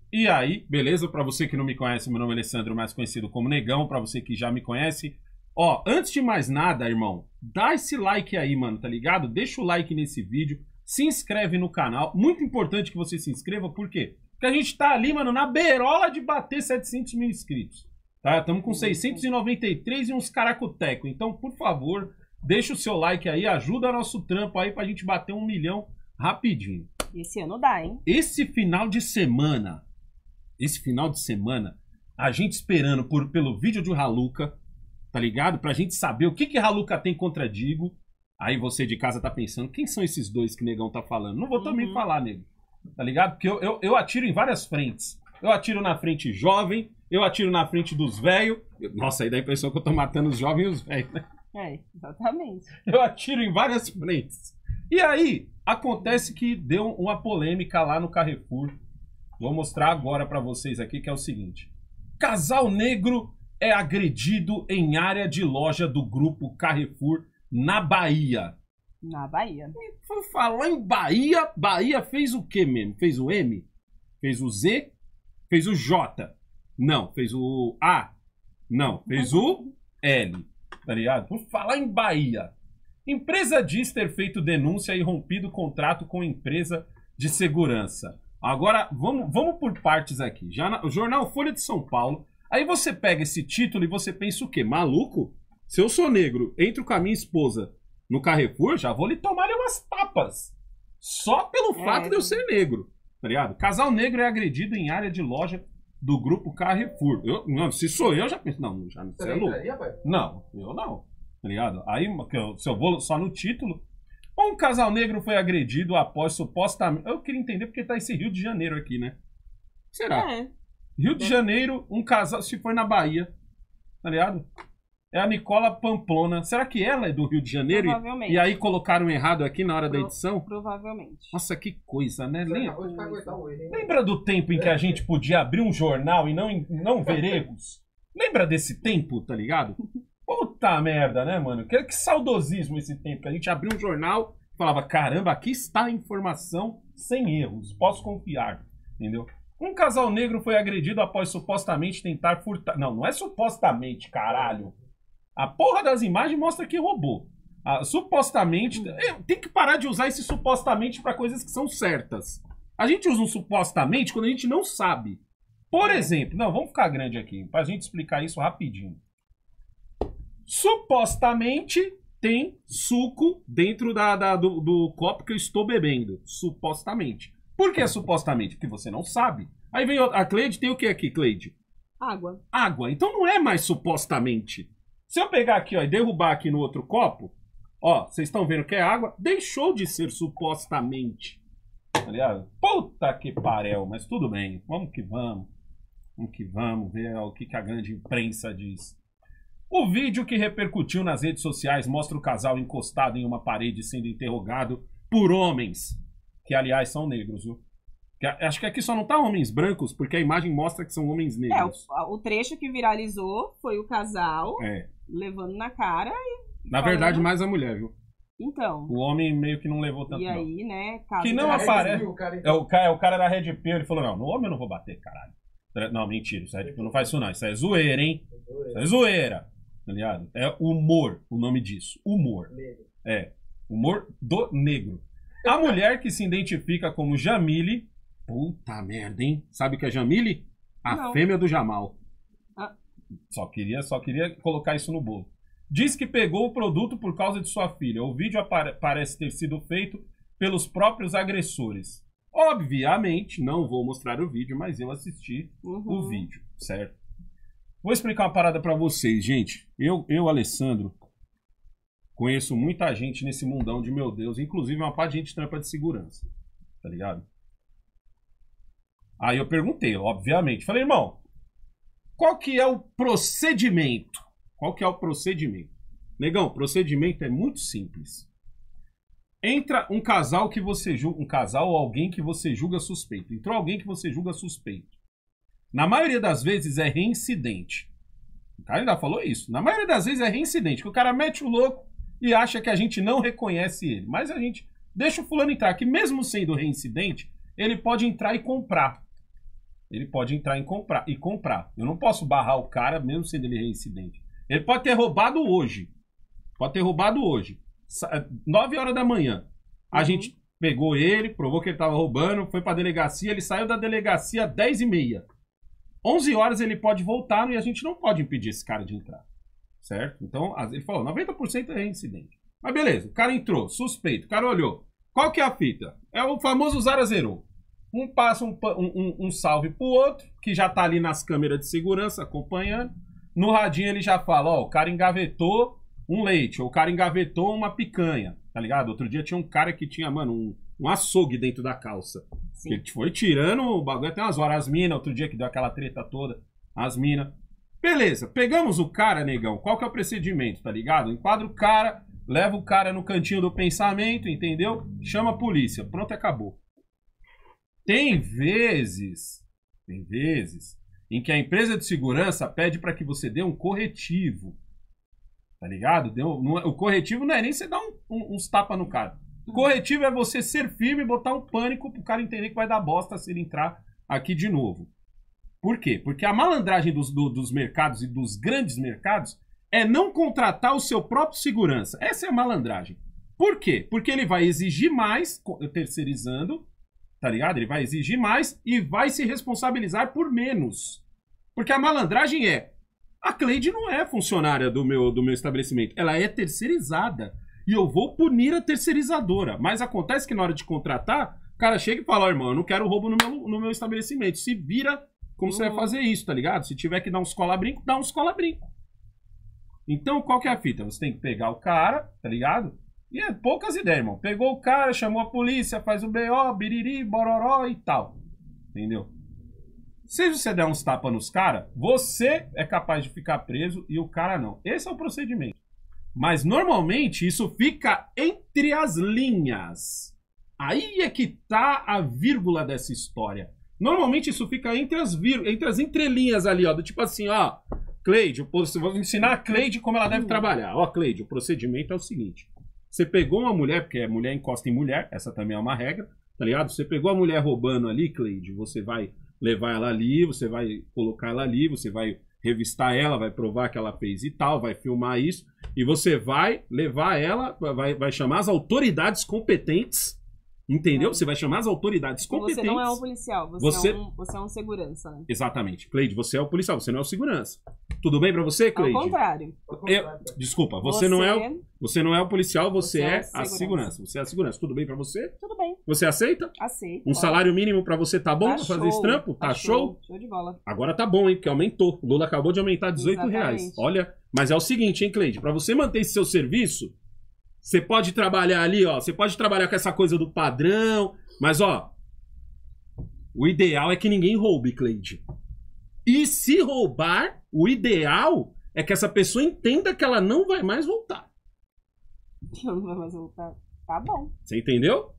E aí, beleza? Pra você que não me conhece, meu nome é Alessandro, mais conhecido como Negão. Pra você que já me conhece, ó, antes de mais nada, irmão, dá esse like aí, mano, tá ligado? Deixa o like nesse vídeo, se inscreve no canal. Muito importante que você se inscreva, por quê? Porque a gente tá ali, mano, na beirola de bater 700 mil inscritos. Tá? Estamos com 693 e uns caracoteco. Então, por favor, deixa o seu like aí, ajuda nosso trampo aí pra gente bater 1 milhão rapidinho. Esse ano dá, hein? Esse final de semana, a gente esperando pelo vídeo de Haluca, tá ligado? Pra gente saber o que Haluca tem contra Digo. Aí você de casa tá pensando, quem são esses dois que o Negão tá falando? Não vou também falar, nego. Tá ligado? Porque eu atiro em várias frentes. Eu atiro na frente jovem, eu atiro na frente dos velhos. Nossa, aí dá a impressão que eu tô matando os jovens e os velhos, né? É, exatamente. Eu atiro em várias frentes. E aí, acontece que deu uma polêmica lá no Carrefour. Vou mostrar agora pra vocês aqui, que é o seguinte. Casal negro é agredido em área de loja do grupo Carrefour na Bahia. Na Bahia. E por falar em Bahia, Bahia fez o quê mesmo? Fez o M? Fez o Z? Fez o J? Não. Fez o A? Não. Fez o L. Tá ligado? Por falar em Bahia. Empresa diz ter feito denúncia e rompido contrato com empresa de segurança. Agora, vamos por partes aqui. Já o jornal Folha de São Paulo. Aí você pega esse título e você pensa o quê? Maluco? Se eu sou negro, entro com a minha esposa no Carrefour, já vou lhe tomar umas tapas. Só pelo fato de eu ser negro. Tá ligado? Casal negro é agredido em área de loja do grupo Carrefour. Não, se sou eu, já penso. Não, já não sei. Não, eu não. Tá ligado? Aí, se eu vou só no título. Um casal negro foi agredido após supostamente. Eu queria entender porque tá esse Rio de Janeiro aqui, né? Será? É. Rio de Janeiro, um casal. Se foi na Bahia. Tá ligado? É a Nicola Pamplona. Será que ela é do Rio de Janeiro? Provavelmente. E aí colocaram errado aqui na hora da edição? Provavelmente. Nossa, que coisa, né? Lembra do tempo em que a gente podia abrir um jornal e não ver erros? Lembra desse tempo, tá ligado? Puta merda, né, mano? Que saudosismo esse tempo. Que a gente abria um jornal e falava, caramba, aqui está a informação sem erros. Posso confiar, entendeu? Um casal negro foi agredido após supostamente tentar furtar... Não é supostamente, caralho. A porra das imagens mostra que roubou. Supostamente... Tem que parar de usar esse supostamente para coisas que são certas. A gente usa um supostamente quando a gente não sabe. Por exemplo... Não, vamos ficar grande aqui. Pra gente explicar isso rapidinho. Supostamente tem suco dentro do copo que eu estou bebendo. Supostamente. Por que supostamente? Porque você não sabe. Aí vem a Cleide, tem o que aqui, Cleide? Água. Água. Então não é mais supostamente. Se eu pegar aqui, ó, e derrubar aqui no outro copo, ó, vocês estão vendo que é água, deixou de ser supostamente. Tá ligado? Puta que pariu, mas tudo bem. Vamos que vamos. Vamos que vamos ver o que a grande imprensa diz. O vídeo que repercutiu nas redes sociais mostra o casal encostado em uma parede sendo interrogado por homens, que aliás são negros, viu? Acho que aqui só não tá homens brancos, porque a imagem mostra que são homens negros. O trecho que viralizou foi o casal levando na cara e na verdade, mais a mulher, viu? Então. O homem meio que não levou tanto. E aí, né? Que não aparece. O cara da Red Pill, ele falou, não, no homem eu não vou bater, caralho. Não, mentira, isso Red Pill não faz isso não. Isso é zoeira, hein? Isso é zoeira. Tá ligado? É humor, o nome disso. Humor. É. Humor do negro. A mulher que se identifica como Jamile. Puta merda, hein? Sabe o que é Jamile? A fêmea do Jamal. Só queria colocar isso no bolo. Diz que pegou o produto por causa de sua filha. O vídeo parece ter sido feito pelos próprios agressores. Obviamente, não vou mostrar o vídeo, mas eu assisti o vídeo, certo? Vou explicar uma parada pra vocês, gente. Eu, Alessandro, conheço muita gente nesse mundão de meu Deus, inclusive uma parte de gente trampa de segurança, tá ligado? Aí eu perguntei, obviamente. Falei, irmão, qual que é o procedimento? Qual que é o procedimento? Negão, o procedimento é muito simples. Entra um casal que você julga, um casal ou alguém que você julga suspeito. Entrou alguém que você julga suspeito. Na maioria das vezes é reincidente. O cara ainda falou isso. Na maioria das vezes é reincidente, que o cara mete o louco e acha que a gente não reconhece ele. Mas a gente deixa o fulano entrar, que mesmo sendo reincidente, ele pode entrar e comprar. ele pode entrar e comprar. Eu não posso barrar o cara, mesmo sendo ele reincidente. Ele pode ter roubado hoje. 9 horas da manhã. A gente pegou ele, provou que ele estava roubando, foi pra delegacia, ele saiu da delegacia às 10h30. 11 horas ele pode voltar e a gente não pode impedir esse cara de entrar. Certo? Então, ele falou, 90% é reincidente. Mas beleza, o cara entrou, suspeito, o cara olhou. Qual que é a fita? É o famoso zero a zero. Um passa um salve pro outro, que já tá ali nas câmeras de segurança acompanhando. No radinho ele já fala, ó, o cara engavetou um leite, ou o cara engavetou uma picanha, tá ligado? Outro dia tinha um cara que tinha, mano, um açougue dentro da calça. Sim. Ele foi tirando o bagulho até umas horas. As minas, outro dia que deu aquela treta toda, as minas. Beleza, pegamos o cara, negão. Qual que é o procedimento, tá ligado? Enquadra o cara, leva o cara no cantinho do pensamento, entendeu? Chama a polícia. Pronto, acabou. Tem vezes em que a empresa de segurança pede para que você dê um corretivo. Tá ligado? O corretivo não é nem você dar uns tapas no cara. O corretivo é você ser firme e botar um pânico pro cara entender que vai dar bosta se ele entrar aqui de novo. Por quê? Porque a malandragem dos mercados e dos grandes mercados é não contratar o seu próprio segurança. Essa é a malandragem. Por quê? Porque ele vai exigir mais, terceirizando, tá ligado? Ele vai exigir mais e vai se responsabilizar por menos. Porque a malandragem a Cleide não é funcionária do meu estabelecimento. Ela é terceirizada. E eu vou punir a terceirizadora. Mas acontece que na hora de contratar, o cara chega e fala, ó, irmão, eu não quero roubo no meu estabelecimento. Se vira como você vai fazer isso, tá ligado? Se tiver que dar uns cola-brinco, dá uns cola-brinco. Então, qual que é a fita? Você tem que pegar o cara, tá ligado? E é poucas ideias, irmão. Pegou o cara, chamou a polícia, faz o BO, biriri, bororó e tal. Entendeu? Se você der uns tapas nos caras, você é capaz de ficar preso e o cara não. Esse é o procedimento. Mas normalmente isso fica entre as linhas. Aí é que tá a vírgula dessa história. Normalmente isso fica entre as entrelinhas ali, ó. Do tipo assim, ó. Cleide, eu vou ensinar a Cleide como ela deve trabalhar. Ó, Cleide, o procedimento é o seguinte. Você pegou uma mulher, porque a mulher encosta em mulher, essa também é uma regra, tá ligado? Você pegou a mulher roubando ali, Cleide, você vai levar ela ali, você vai colocar ela ali, você vai revistar ela, vai provar que ela fez e tal, vai filmar isso, e você vai levar ela, vai chamar as autoridades competentes, entendeu? Você vai chamar as autoridades competentes. Você não é um policial, você é um segurança, né? Exatamente. Cleide, você é o policial, você não é o segurança. Tudo bem pra você, Cleide? Ao contrário. Desculpa, você não é o policial, você é a segurança. Você é a segurança. Tudo bem pra você? Tudo bem. Você aceita? Aceito. Um salário mínimo pra você tá bom pra fazer esse trampo? Tá show? Show de bola. Agora tá bom, hein? Porque aumentou. O Lula acabou de aumentar R$18. Olha, mas é o seguinte, hein, Cleide? Pra você manter esse seu serviço, você pode trabalhar ali, ó. Você pode trabalhar com essa coisa do padrão, mas, ó, o ideal é que ninguém roube, Cleide. E se roubar, o ideal é que essa pessoa entenda que ela não vai mais voltar. Não vai mais voltar. Tá bom. Você entendeu?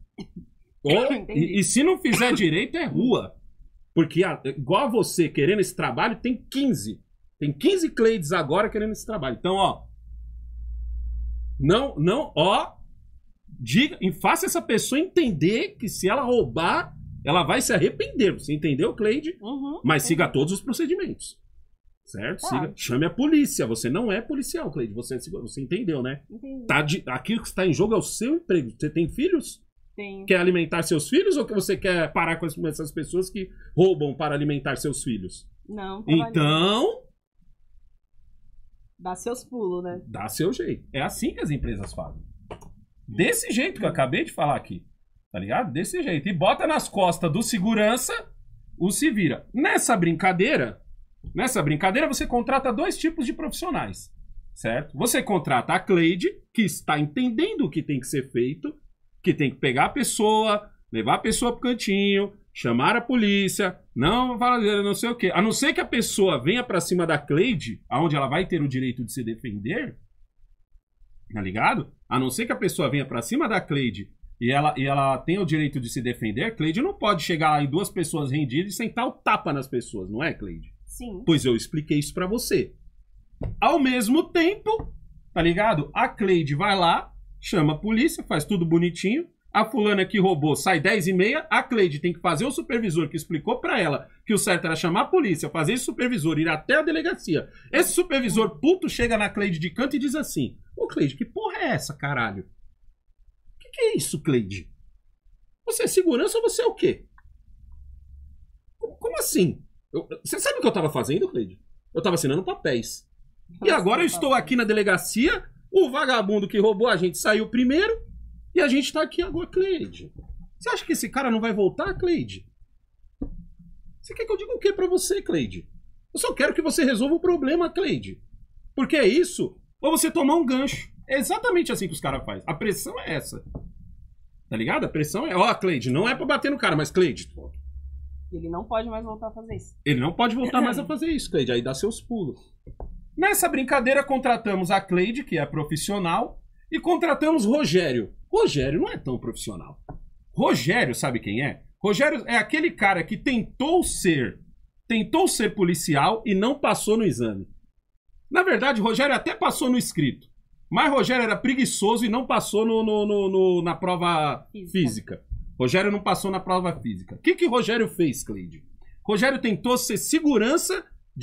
E se não fizer direito, é rua. Porque, igual a você querendo esse trabalho, tem 15. Tem 15 Cleides agora querendo esse trabalho. Então, ó. Diga e faça essa pessoa entender que se ela roubar, ela vai se arrepender. Você entendeu, Cleide? Mas siga todos os procedimentos. Certo? Siga, chame a polícia. Você não é policial, Cleide. Você entendeu, né? Entendi. Aquilo que está em jogo é o seu emprego. Você tem filhos? Tenho. Quer alimentar seus filhos ou que você quer parar com essas pessoas que roubam para alimentar seus filhos? Não. Então... dá seus pulos, né? Dá seu jeito. É assim que as empresas fazem. Desse jeito que eu acabei de falar aqui. Tá ligado? Desse jeito. E bota nas costas do segurança, o se vira. Nessa brincadeira, você contrata 2 tipos de profissionais. Certo? Você contrata a Cleide, que está entendendo o que tem que ser feito, que tem que pegar a pessoa, levar a pessoa pro cantinho, chamar a polícia, não sei o quê. A não ser que a pessoa venha pra cima da Cleide, aonde ela vai ter o direito de se defender, tá ligado? A não ser que a pessoa venha pra cima da Cleide e ela tenha o direito de se defender, Cleide não pode chegar lá em 2 pessoas rendidas e sentar o tapa nas pessoas, não é, Cleide? Sim. Pois eu expliquei isso pra você. Ao mesmo tempo, tá ligado? A Cleide vai lá, chama a polícia, faz tudo bonitinho, A fulana que roubou sai 10h30, a Cleide tem que fazer o supervisor que explicou pra ela que o certo era chamar a polícia, fazer esse supervisor, ir até a delegacia. Esse supervisor puto chega na Cleide de canto e diz assim: ô Cleide, que porra é essa, caralho? Que é isso, Cleide? Você é segurança ou você é o quê? Como assim? Você sabe o que eu tava fazendo, Cleide? Eu tava assinando papéis. E agora eu estou aqui na delegacia, o vagabundo que roubou a gente saiu primeiro, e a gente tá aqui agora, Cleide. Você acha que esse cara não vai voltar, Cleide? Você quer que eu diga o que pra você, Cleide? Eu só quero que você resolva o problema, Cleide. Porque é isso, ou você tomar um gancho. É exatamente assim que os caras fazem. A pressão é essa. Tá ligado? A pressão é... Ó, Cleide, não é pra bater no cara, mas Cleide... Ele não pode mais voltar a fazer isso. Ele não pode voltar mais a fazer isso, Cleide. Aí dá seus pulos. Nessa brincadeira, contratamos a Cleide, que é profissional, e contratamos Rogério. Rogério não é tão profissional. Rogério, sabe quem é? Rogério é aquele cara que tentou ser policial e não passou no exame. Na verdade, Rogério até passou no escrito. Mas Rogério era preguiçoso e não passou na prova física. Rogério não passou na prova física. O que Rogério fez, Cleide? Rogério tentou ser segurança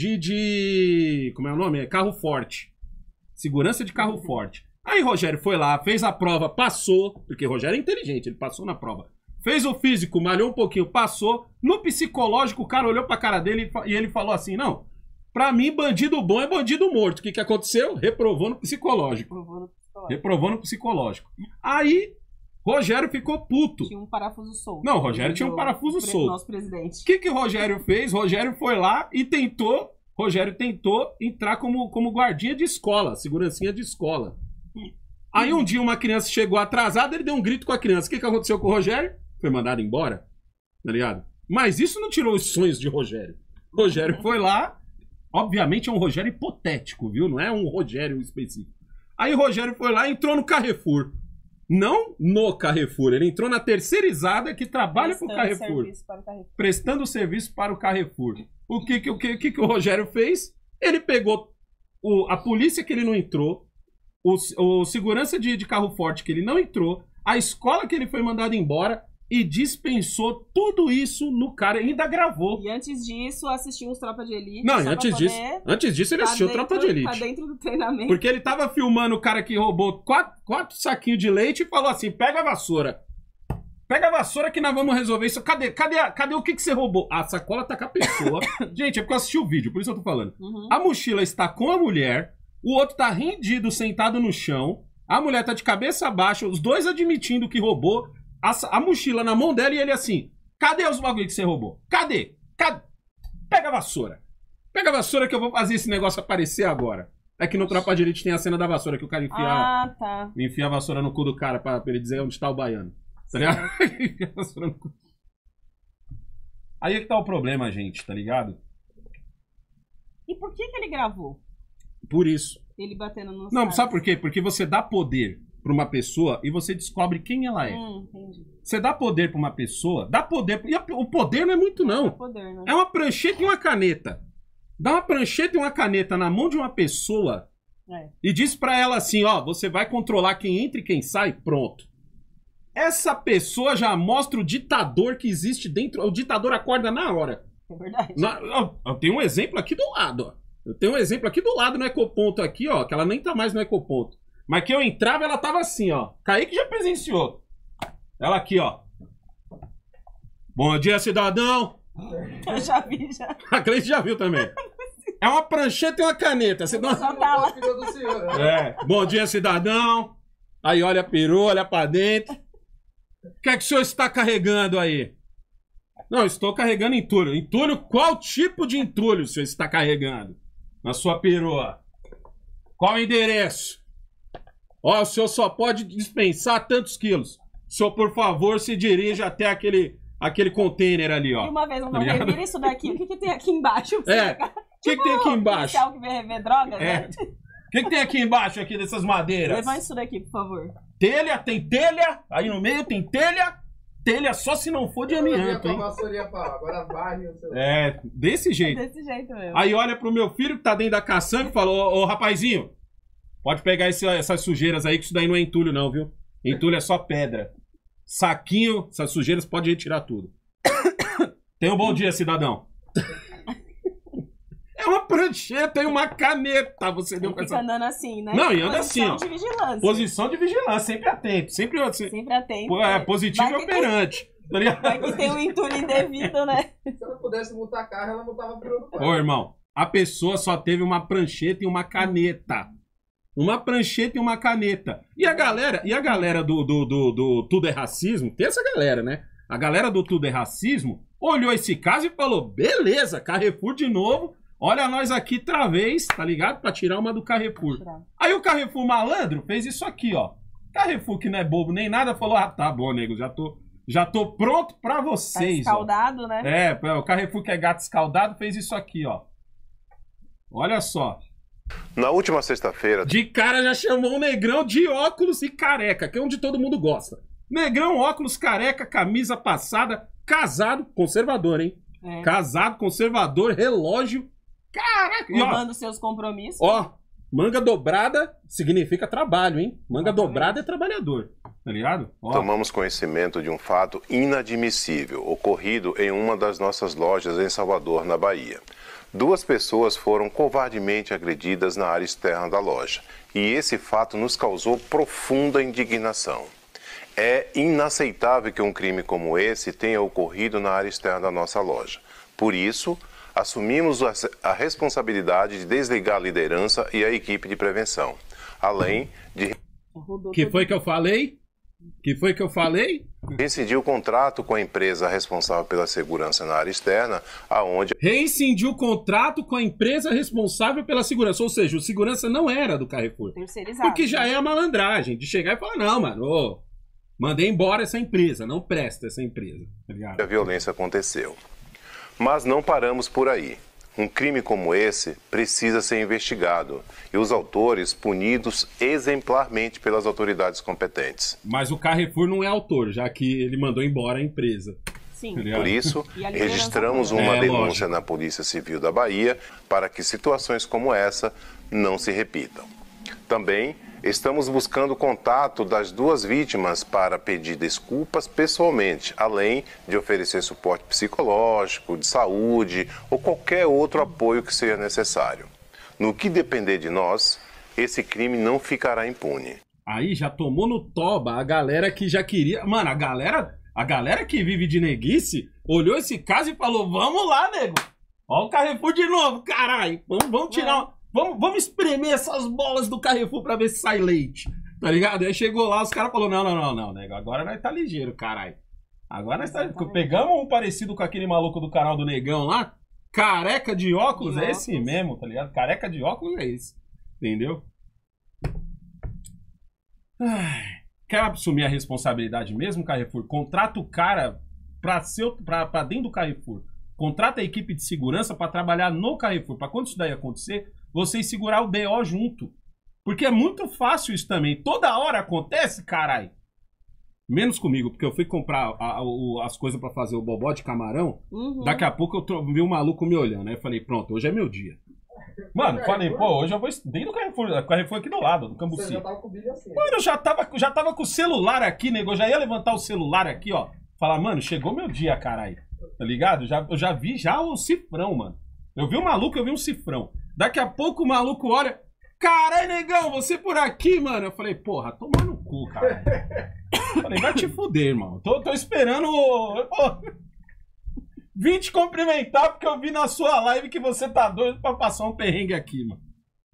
de como é o nome? Carro forte. Segurança de carro forte. Aí Rogério foi lá, fez a prova, passou, porque Rogério é inteligente, ele passou na prova. Fez o físico, malhou um pouquinho, passou. No psicológico, o cara olhou pra cara dele e ele falou assim, não, pra mim bandido bom é bandido morto. O que aconteceu? Reprovou no psicológico. Reprovou no psicológico. Aí... Rogério ficou puto. Tinha um parafuso solto. Não, Rogério tinha um parafuso solto. Nosso presidente. O que Rogério fez? Rogério foi lá e tentou... Rogério tentou entrar como guardinha de escola, segurancinha de escola. Aí um dia uma criança chegou atrasada, ele deu um grito com a criança. O que aconteceu com o Rogério? Foi mandado embora, tá ligado? Mas isso não tirou os sonhos de Rogério. Rogério foi lá... Obviamente é um Rogério hipotético, viu? Não é um Rogério específico. Aí o Rogério foi lá e entrou no Carrefour. Não no Carrefour, ele entrou na terceirizada que trabalha pro Carrefour. Prestando serviço para o Carrefour. O que o Rogério fez? Ele pegou a polícia que ele não entrou, o segurança de carro forte que ele não entrou, a escola que ele foi mandado embora e dispensou tudo isso no cara. E ainda gravou. E antes disso, assistiu os Tropa de Elite. Não, antes disso ele assistiu Tropa de Elite. Tá dentro do treinamento. Porque ele tava filmando o cara que roubou quatro saquinhos de leite e falou assim, pega a vassoura. Pega a vassoura que nós vamos resolver isso. Cadê o que você roubou? A sacola tá com a pessoa. Gente, é porque eu assisti o vídeo, por isso eu tô falando. Uhum. A mochila está com a mulher, o outro tá rendido, sentado no chão, a mulher tá de cabeça baixa, os dois admitindo que roubou. A mochila na mão dela e ele assim, cadê os bagulho que você roubou? Cadê? Pega a vassoura. Pega a vassoura que eu vou fazer esse negócio aparecer agora. É que no Tropa de Elite tem a cena da vassoura, que o cara enfia a vassoura no cu do cara pra ele dizer onde tá o baiano. Tá ligado? Enfia a vassoura no cu. Aí é que tá o problema, gente, tá ligado? E por que ele gravou? Por isso. Ele batendo nos Não, sabe por quê? Porque você dá poder pra uma pessoa e você descobre quem ela é. Entendi. Você dá poder pra uma pessoa, dá poder... E o poder não é muito, não. Poder, né? É uma prancheta e uma caneta. Dá uma prancheta e uma caneta na mão de uma pessoa e diz pra ela assim, ó, você vai controlar quem entra e quem sai, pronto. Essa pessoa já mostra o ditador que existe dentro. O ditador acorda na hora. É verdade. Eu tenho um exemplo aqui do lado, ó. Eu tenho um exemplo aqui do lado no Ecoponto aqui, ó, que ela nem tá mais no Ecoponto. Mas que eu entrava, ela tava assim, ó. Kaique já presenciou. Ela aqui, ó. Bom dia, cidadão. Eu já vi, já. A Cleice já viu também. É uma prancheta e uma caneta. Você não... Bom dia, cidadão. Aí olha a perua, olha pra dentro. O que é que o senhor está carregando aí? Não, estou carregando entulho. Entulho? Qual tipo de entulho o senhor está carregando? Na sua perua. Qual o endereço? Ó, o senhor só pode dispensar tantos quilos. O senhor, por favor, se dirija até aquele container ali, ó. E uma vez eu não revira isso daqui. O que tem aqui embaixo? O que tem aqui embaixo? O que vem rever drogas, né? O que tem aqui embaixo aqui dessas madeiras? Levanta isso daqui, por favor. Telha, tem telha. Aí no meio tem telha. Telha só se não for de amianto, hein? Agora vai, desse jeito. Desse jeito mesmo. Aí olha pro meu filho que tá dentro da caçamba e falou, ô rapazinho, pode pegar essas sujeiras aí, que isso daí não é entulho não, viu? Entulho é só pedra. saquinho, essas sujeiras, pode retirar tudo. Tenha um bom dia, cidadão. É uma prancheta e uma caneta. Você deu com essa... andando assim, né? Não, e anda assim, ó. Posição de vigilância. Posição de vigilância, sempre atento. Sempre atento. É, positivo e operante. Tá ligado? Vai que tem um entulho indevido, né? Se ela pudesse multar carro, ela multava por outro lado. Ô, irmão, a pessoa só teve uma prancheta e uma caneta. Uma prancheta e uma caneta. E a galera do Tudo é Racismo, tem essa galera, né? A galera do Tudo é Racismo olhou esse caso e falou, beleza, Carrefour de novo, olha nós aqui outra vez, tá ligado? Pra tirar uma do Carrefour. Aí o Carrefour malandro fez isso aqui, ó. Carrefour, que não é bobo nem nada, falou, ah, tá bom, nego, já tô pronto pra vocês. Tá escaldado, ó. Né? É, o Carrefour que é gato escaldado fez isso aqui, ó. Olha só. Na última sexta-feira... De cara já chamou um negrão de óculos e careca, que é onde todo mundo gosta. Negrão, óculos, careca, camisa passada, casado, conservador, hein? É. Casado, conservador, relógio. Caraca! Honrando seus compromissos. Ó, manga dobrada significa trabalho, hein? Manga dobrada é trabalhador, tá ligado? Ó. Tomamos conhecimento de um fato inadmissível ocorrido em uma das nossas lojas em Salvador, na Bahia. 2 pessoas foram covardemente agredidas na área externa da loja. E esse fato nos causou profunda indignação. É inaceitável que um crime como esse tenha ocorrido na área externa da nossa loja. Por isso, assumimos a responsabilidade de desligar a liderança e a equipe de prevenção. Além de... Que foi que eu falei? Rescindiu o contrato com a empresa responsável pela segurança na área externa, aonde... Rescindiu o contrato com a empresa responsável pela segurança. Ou seja, o segurança não era do Carrefour. Terceirizado. Porque já é a malandragem de chegar e falar, não, mano, mandei embora essa empresa, não presta essa empresa. Tá ligado? A violência aconteceu. Mas não paramos por aí. Um crime como esse precisa ser investigado e os autores punidos exemplarmente pelas autoridades competentes. Mas o Carrefour não é autor, já que ele mandou embora a empresa. Sim. Por isso, registramos uma denúncia na Polícia Civil da Bahia para que situações como essa não se repitam. Também estamos buscando o contato das 2 vítimas para pedir desculpas pessoalmente, além de oferecer suporte psicológico, de saúde ou qualquer outro apoio que seja necessário. No que depender de nós, esse crime não ficará impune. Aí já tomou no toba a galera que já queria... Mano, a galera que vive de neguice olhou esse caso e falou, vamos lá, nego. Ó o Carrefour de novo, caralho. Vamos tirar... Vamos espremer essas bolas do Carrefour pra ver se sai leite, tá ligado? Aí chegou lá, os caras falaram, não, nego, agora nós tá ligeiro, caralho. Agora nós tá... Pegamos um parecido com aquele maluco do canal do Negão lá, careca de óculos, é esse mesmo, tá ligado? Careca de óculos é esse, entendeu? Ai, quer assumir a responsabilidade mesmo, Carrefour? Contrata o cara pra dentro do Carrefour. Contrata a equipe de segurança pra trabalhar no Carrefour. Pra quando isso daí acontecer, vocês segurar o BO junto. Porque é muito fácil isso também. Toda hora acontece, caralho. Menos comigo, porque eu fui comprar as coisas pra fazer o bobó de camarão. Daqui a pouco eu vi um maluco me olhando. Aí eu falei, pronto, hoje é meu dia. Mano, falei, pô, hoje eu vou dentro do Carrefour. O Carrefour aqui do lado, do Cambuci. Você já tava com o vídeo assim. Mano, eu já tava com o celular aqui, nego. Eu já ia levantar o celular aqui, ó. Falar, mano, chegou meu dia, caralho. Tá ligado? Eu já vi o cifrão, mano. Eu vi um maluco, eu vi um cifrão. Daqui a pouco o maluco olha. Caralho, negão, você por aqui, mano. Eu falei, porra, toma no cu, cara. Falei, vai te fuder, irmão. Tô esperando. Vim te cumprimentar porque eu vi na sua live que você tá doido pra passar um perrengue aqui, mano.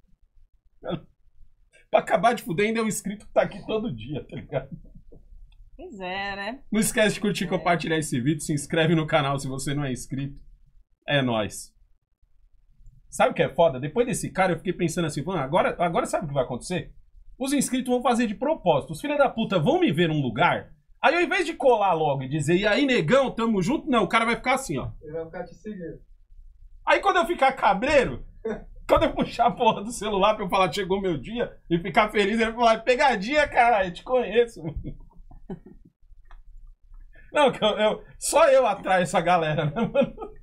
Pra acabar de fuder, ainda é um inscrito que tá aqui todo dia, tá ligado? Pois é, né? Não esquece de curtir e compartilhar esse vídeo. Se inscreve no canal se você não é inscrito. É nóis. Sabe o que é foda? Depois desse cara eu fiquei pensando assim, agora sabe o que vai acontecer? Os inscritos vão fazer de propósito. Os filhos da puta vão me ver num lugar. Aí ao invés de colar logo e dizer, e aí negão, tamo junto, não, o cara vai ficar assim, ó. Ele vai ficar te seguindo. Aí quando eu ficar cabreiro, quando eu puxar a porra do celular pra eu falar chegou meu dia e ficar feliz, ele vai falar, pegadinha, cara, eu te conheço. Não, só eu atraio essa galera, né, mano?